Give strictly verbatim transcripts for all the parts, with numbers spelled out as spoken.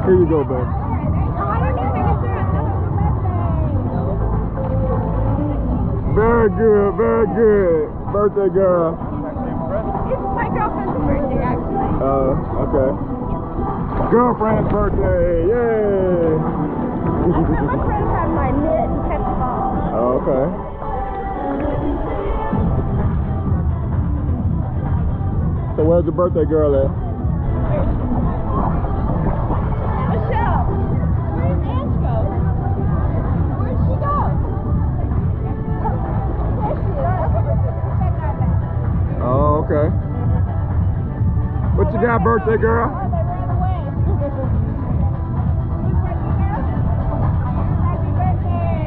Here you go, babe. Very good, very good. Birthday girl. It's my girlfriend's birthday, actually. Uh, okay. Girlfriend's birthday, yay! I'm trying to have my mitt and catch the ball. Oh, okay. So where's the birthday girl at? Michelle, where did Ange go? Where'd she go? There she is. Oh, okay. What you got, birthday girl? Oh, they ran away. Happy birthday.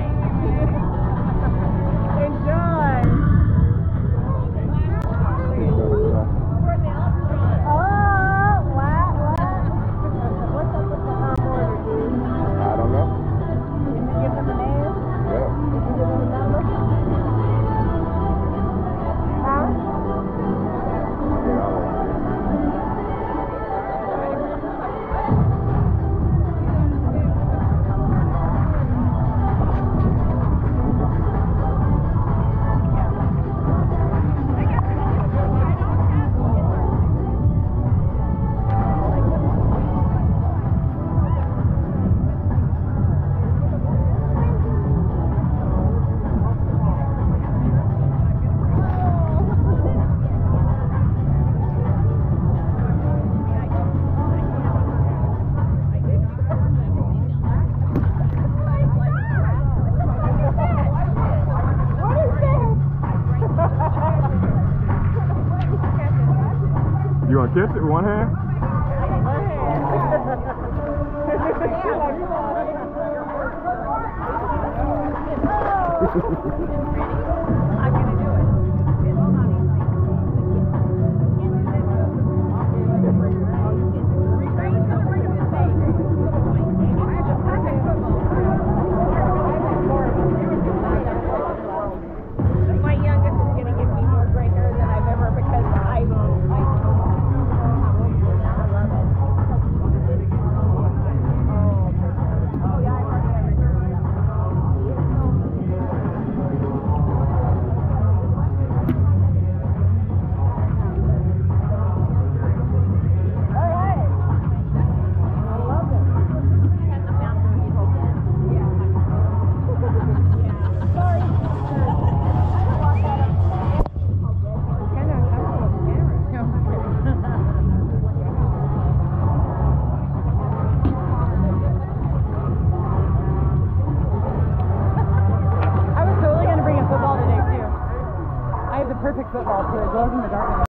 Enjoy. Oh, what? What? What's up with the um, order, dude? I don't know. Did you give them a name? Yeah. Did you give them a number? Huh? You want to kiss it with one hand? I'm gonna do it. My youngest is gonna give me more gray hair than I've ever because I, I, I love it. Oh yeah, I've already had it. All right. I love it. Sorry. I was totally going to bring a football today, too. I have the perfect football, so it glows in the dark.